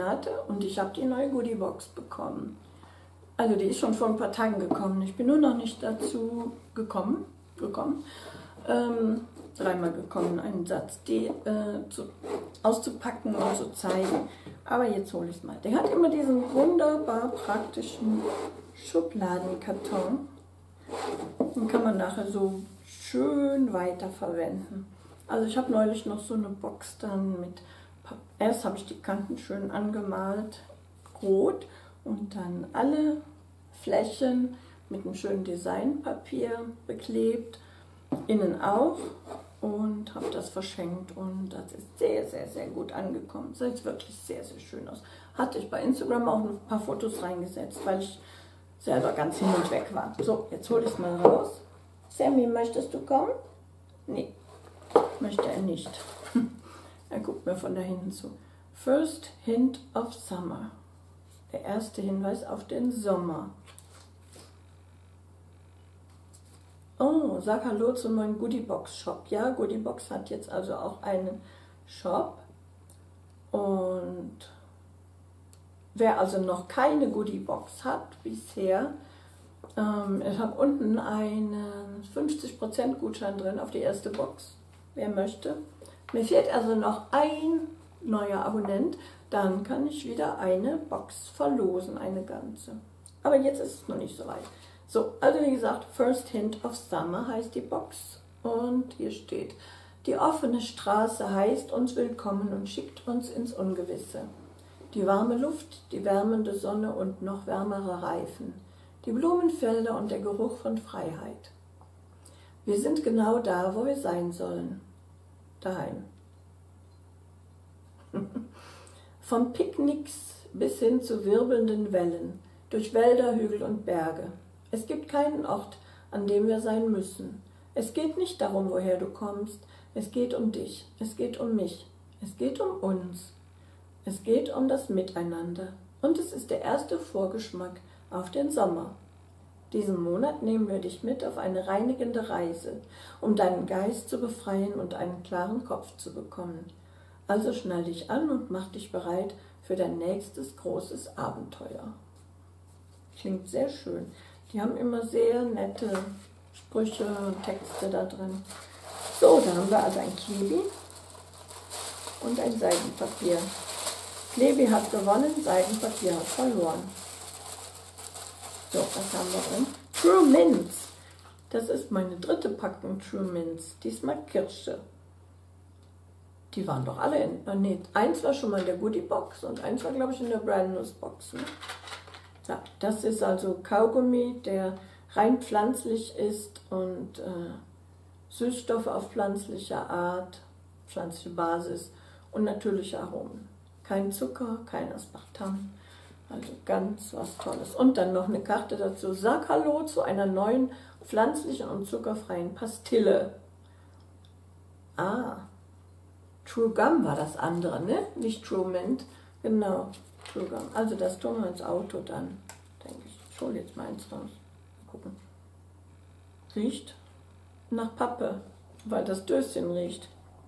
Monate und ich habe die neue Goodiebox bekommen. Also die ist schon vor ein paar Tagen gekommen. Ich bin nur noch nicht dazu gekommen. Dreimal gekommen, einen Satz, die auszupacken und zu zeigen. Aber jetzt hole ich es mal. Der hat immer diesen wunderbar praktischen Schubladenkarton. Den kann man nachher so schön weiterverwenden. Also ich habe neulich noch so eine Box dann mit, erst habe ich die Kanten schön angemalt, rot, und dann alle Flächen mit einem schönen Designpapier beklebt, innen auch, und habe das verschenkt und das ist sehr, sehr, sehr gut angekommen. Sieht wirklich sehr, sehr schön aus. Hatte ich bei Instagram auch ein paar Fotos reingesetzt, weil ich selber ganz hin und weg war. So, jetzt hole ich es mal raus. Sammy, möchtest du kommen? Nee, möchte er nicht. Er guckt mir von da hinten zu. First Hint of Summer. Der erste Hinweis auf den Sommer. Oh, sag Hallo zum neuen Goodiebox-Shop. Ja, Goodiebox hat jetzt also auch einen Shop. Und wer also noch keine Goodiebox hat bisher, ich habe unten einen 50% Gutschein drin auf die erste Box, wer möchte. Mir fehlt also noch ein neuer Abonnent, dann kann ich wieder eine Box verlosen, eine ganze. Aber jetzt ist es noch nicht so weit. So, also wie gesagt, First Hint of Summer heißt die Box und hier steht: Die offene Straße heißt uns willkommen und schickt uns ins Ungewisse. Die warme Luft, die wärmende Sonne und noch wärmere Reifen, die Blumenfelder und der Geruch von Freiheit. Wir sind genau da, wo wir sein sollen. Daheim. Von Picknicks bis hin zu wirbelnden Wellen, durch Wälder, Hügel und Berge. Es gibt keinen Ort, an dem wir sein müssen. Es geht nicht darum, woher du kommst. Es geht um dich. Es geht um mich. Es geht um uns. Es geht um das Miteinander. Und es ist der erste Vorgeschmack auf den Sommer. Diesen Monat nehmen wir dich mit auf eine reinigende Reise, um deinen Geist zu befreien und einen klaren Kopf zu bekommen. Also schnall dich an und mach dich bereit für dein nächstes großes Abenteuer. Klingt sehr schön. Die haben immer sehr nette Sprüche und Texte da drin. So, da haben wir also ein Klebi und ein Seidenpapier. Klebi hat gewonnen, Seidenpapier hat verloren. So, was haben wir drin? True Mints. Das ist meine dritte Packung True Mints. Diesmal Kirsche. Die waren doch alle in... nee, eins war schon mal in der Goodiebox und eins war, glaube ich, in der Brand New Box. Ne? Ja, das ist also Kaugummi, der rein pflanzlich ist und Süßstoffe auf pflanzlicher Art, pflanzliche Basis und natürliche Aromen. Kein Zucker, kein Aspartam, also ganz was Tolles. Und dann noch eine Karte dazu. Sag Hallo zu einer neuen pflanzlichen und zuckerfreien Pastille. Ah, True Gum war das andere, ne? Nicht True Mint, genau. Also das tun wir ins Auto dann, denke ich. Ich hole jetzt mal eins raus. Mal gucken. Riecht nach Pappe, weil das Döschen riecht.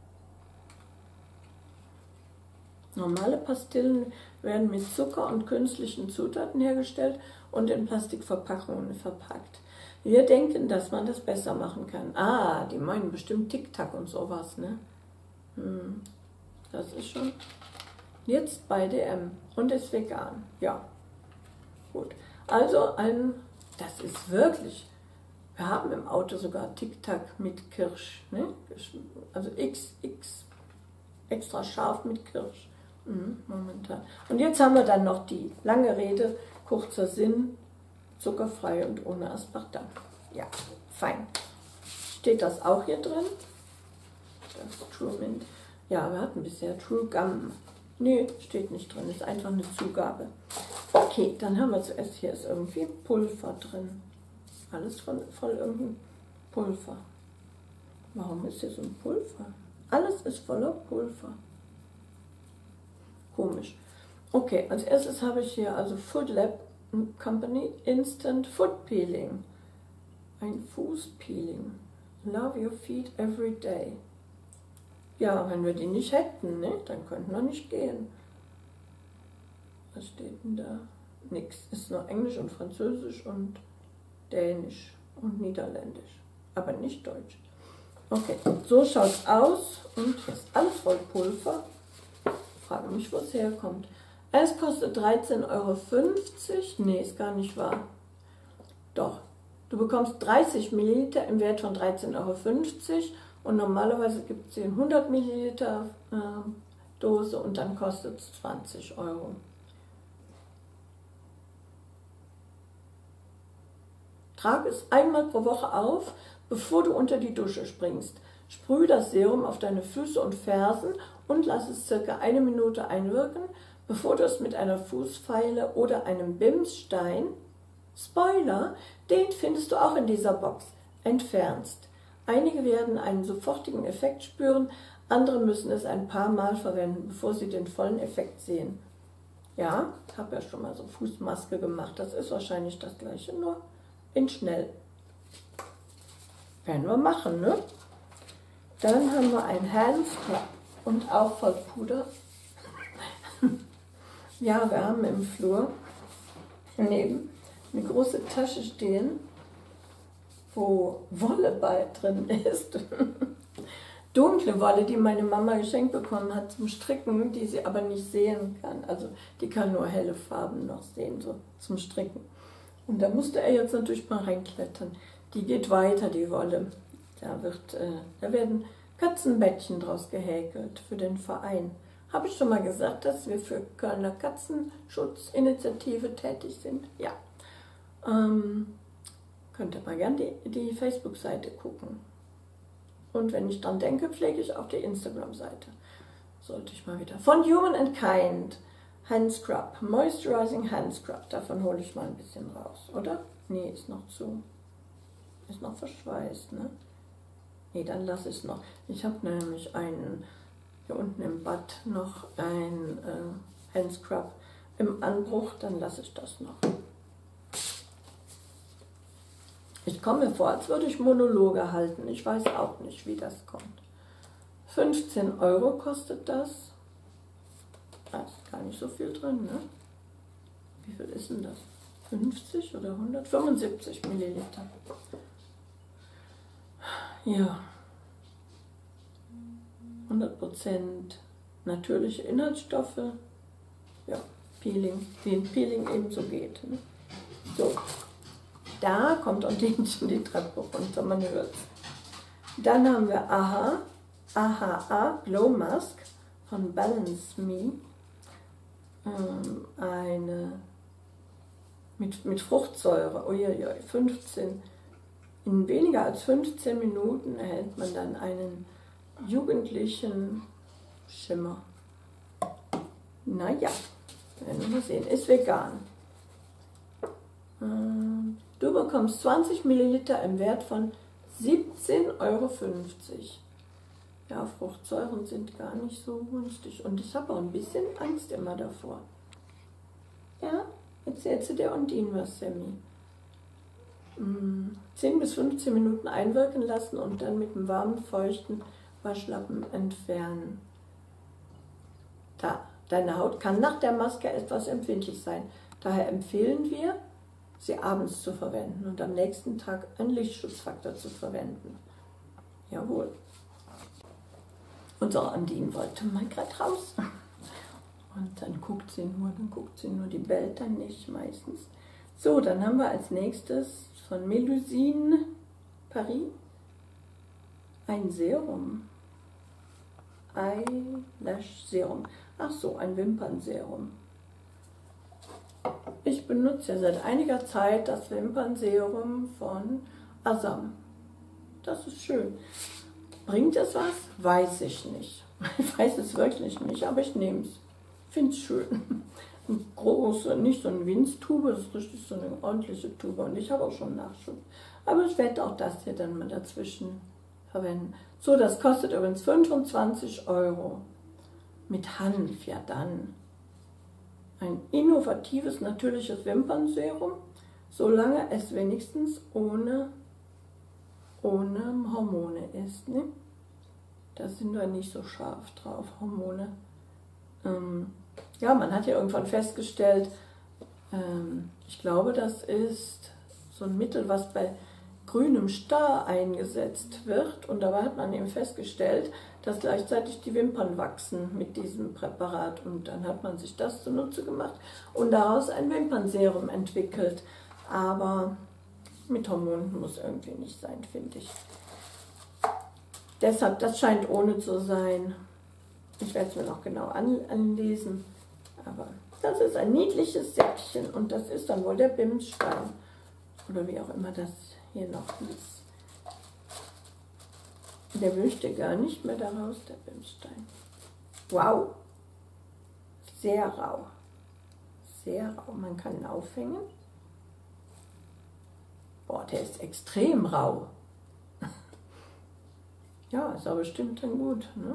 Normale Pastillen werden mit Zucker und künstlichen Zutaten hergestellt und in Plastikverpackungen verpackt. Wir denken, dass man das besser machen kann. Ah, die meinen bestimmt Tic-Tac und sowas, ne? Das ist schon... Jetzt bei DM und ist vegan. Ja, gut. Also das ist wirklich, wir haben im Auto sogar Tic-Tac mit Kirsch, ne? Also XX, extra scharf mit Kirsch, momentan. Und jetzt haben wir dann noch die lange Rede, kurzer Sinn, zuckerfrei und ohne Aspartam. Ja, fein. Steht das auch hier drin? Das True Mint. Ja, wir hatten bisher True Gum. Nee, steht nicht drin, ist einfach eine Zugabe. Okay, dann haben wir zuerst, hier ist irgendwie Pulver drin. Alles voll irgendein Pulver. Warum ist hier so ein Pulver? Alles ist voller Pulver. Komisch. Okay, als erstes habe ich hier also Food Lab Company Instant Foot Peeling. Ein Fußpeeling. Love your feet every day. Ja, wenn wir die nicht hätten, ne, dann könnten wir nicht gehen. Was steht denn da? Nix. Ist nur Englisch und Französisch und Dänisch und Niederländisch. Aber nicht Deutsch. Okay, so schaut es aus. Und hier ist alles voll Pulver. Ich frage mich, wo es herkommt. Es kostet 13,50 Euro. Nee, ist gar nicht wahr. Doch. Du bekommst 30 Milliliter im Wert von 13,50 Euro. Und normalerweise gibt es hier 100 Milliliter Dose und dann kostet es 20 Euro. Trag es einmal pro Woche auf, bevor du unter die Dusche springst. Sprühe das Serum auf deine Füße und Fersen und lass es circa 1 Minute einwirken, bevor du es mit einer Fußfeile oder einem Bimsstein, Spoiler, den findest du auch in dieser Box, entfernst. Einige werden einen sofortigen Effekt spüren, andere müssen es ein paar Mal verwenden, bevor sie den vollen Effekt sehen. Ja, ich habe ja schon mal so Fußmaske gemacht, das ist wahrscheinlich das gleiche, nur in schnell. Werden wir machen, ne? Dann haben wir ein Handscrub und auch voll Puder. Ja, wir haben im Flur daneben eine große Tasche stehen, wo Wolle bei drin ist. Dunkle Wolle, die meine Mama geschenkt bekommen hat zum Stricken, die sie aber nicht sehen kann. Also die kann nur helle Farben noch sehen, so zum Stricken. Und da musste er jetzt natürlich mal reinklettern. Die geht weiter, die Wolle. Da werden Katzenbettchen draus gehäkelt für den Verein. Habe ich schon mal gesagt, dass wir für Kölner Katzenschutzinitiative tätig sind? Ja. Könnt ihr mal gerne die Facebook-Seite gucken. Und wenn ich dran denke, pflege ich auch die Instagram-Seite. Sollte ich mal wieder. Von Human and Kind. Hand Scrub. Moisturizing Hand Scrub. Davon hole ich mal ein bisschen raus, oder? Nee, ist noch zu. Ist noch verschweißt, ne? Nee, dann lasse ich es noch. Ich habe nämlich einen, hier unten im Bad, noch ein Hand Scrub im Anbruch. Dann lasse ich das noch. Ich komme mir vor, als würde ich Monologe halten. Ich weiß auch nicht, wie das kommt. 15 Euro kostet das. Da ist gar nicht so viel drin, ne? Wie viel ist denn das? 50 oder 100? 75 Milliliter. Ja. 100% natürliche Inhaltsstoffe. Ja, Peeling, wie ein Peeling eben so geht. Ne? So. Da kommt Ondinchen die Treppe runter, man hört es. Dann haben wir AHA Glow Mask von Balance Me. Eine mit Fruchtsäure. Uiuiui, 15. In weniger als 15 Minuten erhält man dann einen jugendlichen Schimmer. Naja, werden wir mal sehen. Ist vegan. Du bekommst 20 Milliliter im Wert von 17,50 Euro. Ja, Fruchtsäuren sind gar nicht so günstig. Und ich habe auch ein bisschen Angst immer davor. Ja, erzählst du der Undine was, Sammy? 10 bis 15 Minuten einwirken lassen und dann mit einem warmen, feuchten Waschlappen entfernen. Deine Haut kann nach der Maske etwas empfindlich sein. Daher empfehlen wir, sie abends zu verwenden und am nächsten Tag einen Lichtschutzfaktor zu verwenden. Jawohl. Unsere Undine wollte mal gerade raus. Und dann guckt sie nur, die bellt dann nicht meistens. So, dann haben wir als nächstes von Melusine Paris ein Serum. Eyelash Serum. Ach so, ein Wimpernserum. Ich benutze ja seit einiger Zeit das Wimpernserum von Asam. Das ist schön. Bringt es was? Weiß ich nicht. Ich weiß es wirklich nicht, aber ich nehme es. Finde es schön. Eine große, nicht so eine Winztube, das ist richtig so eine ordentliche Tube. Und ich habe auch schon Nachschub. Aber ich werde auch das hier dann mal dazwischen verwenden. So, das kostet übrigens 25 Euro. Mit Hanf, ja dann. Ein innovatives, natürliches Wimpernserum, solange es wenigstens ohne Hormone ist. Ne? Da sind wir nicht so scharf drauf, Hormone. ja, man hat ja irgendwann festgestellt, ich glaube, das ist so ein Mittel, was bei grünem Star eingesetzt wird. Und dabei hat man eben festgestellt, dass gleichzeitig die Wimpern wachsen mit diesem Präparat. Und dann hat man sich das zunutze gemacht und daraus ein Wimpernserum entwickelt. Aber mit Hormonen muss irgendwie nicht sein, finde ich. Deshalb, das scheint ohne zu sein. Ich werde es mir noch genau anlesen. Aber das ist ein niedliches Säckchen und das ist dann wohl der Bimsstein. Oder wie auch immer das hier noch hieß. Der möchte gar nicht mehr daraus, der Bimsstein. Wow! Sehr rau. Sehr rau. Man kann ihn aufhängen. Boah, der ist extrem rau. Ja, ist aber bestimmt dann gut, ne?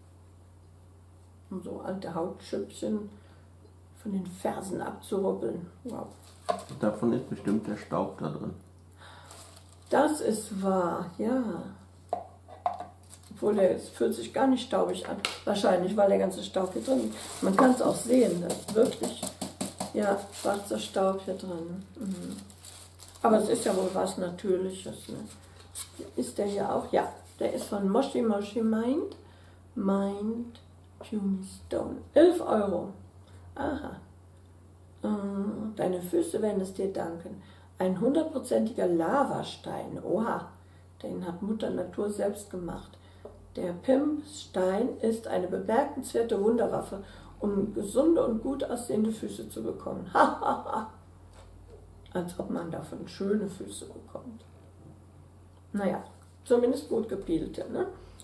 Um so alte Hautschüppchen von den Fersen abzurubbeln. Wow. Davon ist bestimmt der Staub da drin. Das ist wahr, ja. Obwohl, der fühlt sich gar nicht staubig an. Wahrscheinlich, weil der ganze Staub hier drin ist. Man kann es auch sehen, das ist wirklich, ja, schwarzer Staub hier drin. Mhm. Aber es ist ja wohl was Natürliches. Ne? Ist der hier auch? Ja, der ist von Moshi Moshi Mind. Puny Stone. 11 €. Aha. Deine Füße werden es dir danken. Ein 100%iger Lavastein. Oha, den hat Mutter Natur selbst gemacht. Der Pimpstein ist eine bemerkenswerte Wunderwaffe, um gesunde und gut aussehende Füße zu bekommen. Hahaha. Als ob man davon schöne Füße bekommt. Naja, zumindest gut gepielte. Ne?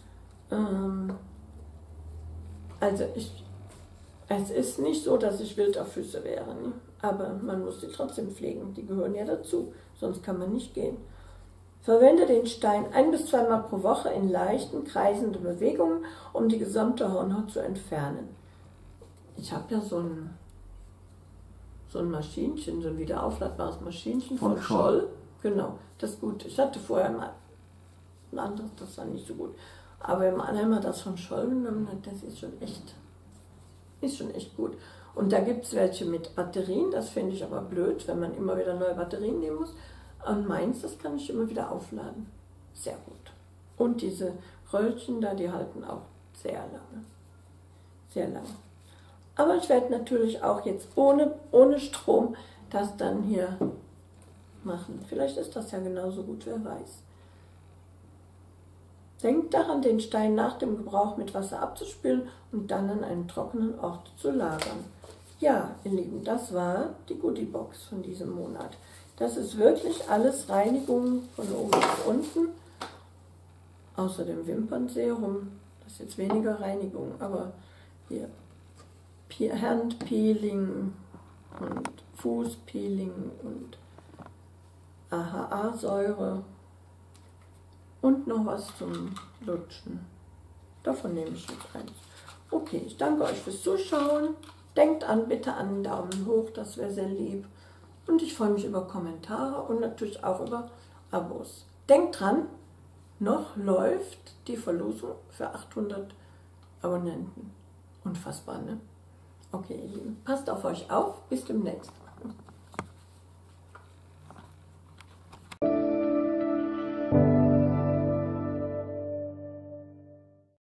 Also es ist nicht so, dass ich wild auf Füße wäre, ne? Aber man muss sie trotzdem pflegen, die gehören ja dazu, sonst kann man nicht gehen. Verwende den Stein 1- bis 2-mal pro Woche in leichten, kreisenden Bewegungen, um die gesamte Hornhaut zu entfernen. Ich habe ja so ein Maschinchen, so ein wieder aufladbares Maschinchen von Scholl. Genau, das ist gut. Ich hatte vorher mal ein anderes, das war nicht so gut. Aber wenn man einmal das von Scholl genommen hat, das ist schon echt gut. Und da gibt es welche mit Batterien, das finde ich aber blöd, wenn man immer wieder neue Batterien nehmen muss. Und meins, das kann ich immer wieder aufladen. Sehr gut. Und diese Röllchen da, die halten auch sehr lange. Sehr lange. Aber ich werde natürlich auch jetzt ohne Strom das dann hier machen. Vielleicht ist das ja genauso gut, wer weiß. Denkt daran, den Stein nach dem Gebrauch mit Wasser abzuspülen und dann an einem trockenen Ort zu lagern. Ja, ihr Lieben, das war die Goodiebox von diesem Monat. Das ist wirklich alles Reinigung von oben bis unten. Außer dem Wimpernserum. Das ist jetzt weniger Reinigung, aber hier Handpeeling und Fußpeeling und AHA-Säure und noch was zum Lutschen. Davon nehme ich jetzt eins. Okay, ich danke euch fürs Zuschauen. Denkt bitte an einen Daumen hoch, das wäre sehr lieb. Und ich freue mich über Kommentare und natürlich auch über Abos. Denkt dran, noch läuft die Verlosung für 800 Abonnenten. Unfassbar, ne? Okay, ihr Lieben, passt auf euch auf. Bis demnächst.